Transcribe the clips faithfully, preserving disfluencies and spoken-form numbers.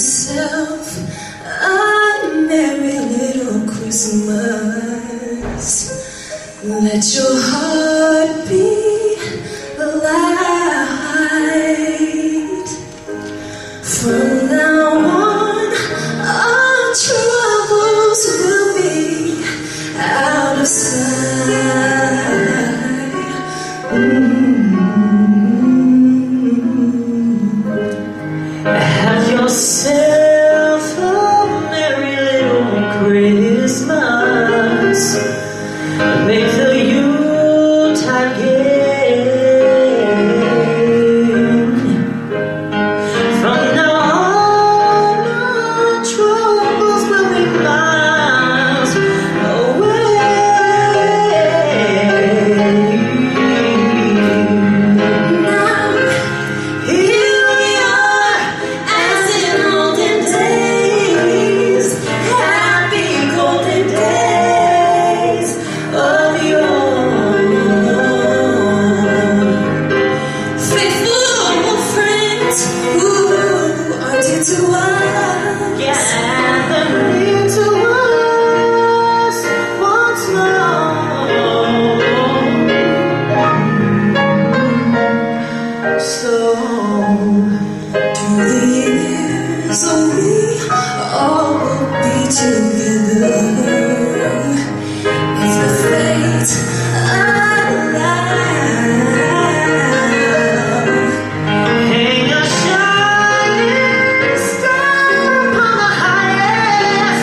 yourself a merry little Christmas. Let your heart be light. From now on, our troubles will be out of sight. Mm-hmm. Have yourself a merry little Christmas. Make the Yuletide gain. From now on, our troubles will be miles away. Now, here we are, as in olden days, happy golden days of yore. Faithful friends who are dear to us, gather near to us once more. So through the years, oh, we all will be together. If the fate allows, hang a shining star upon the highest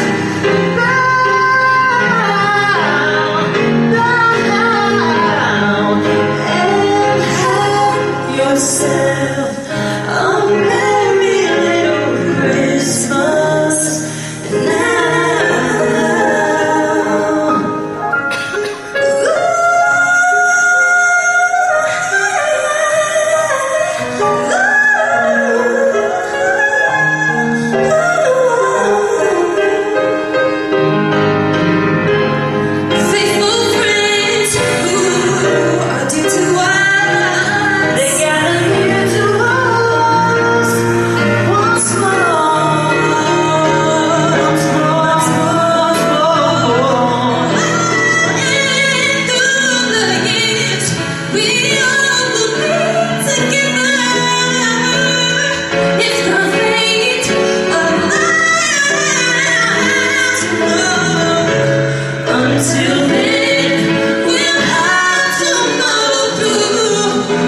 bough, bough, and have yourself a merry little Christmas now. Faithful friends who are dear to us, they gather near to us once more, once more, once more. And through the years, we all will be together. If the fate allows, until then, we'll have to muddle through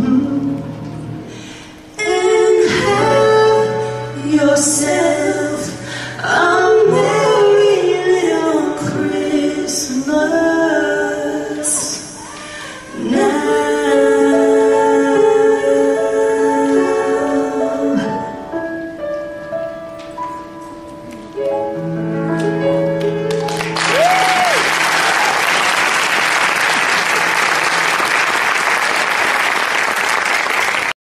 somehow. And have yourself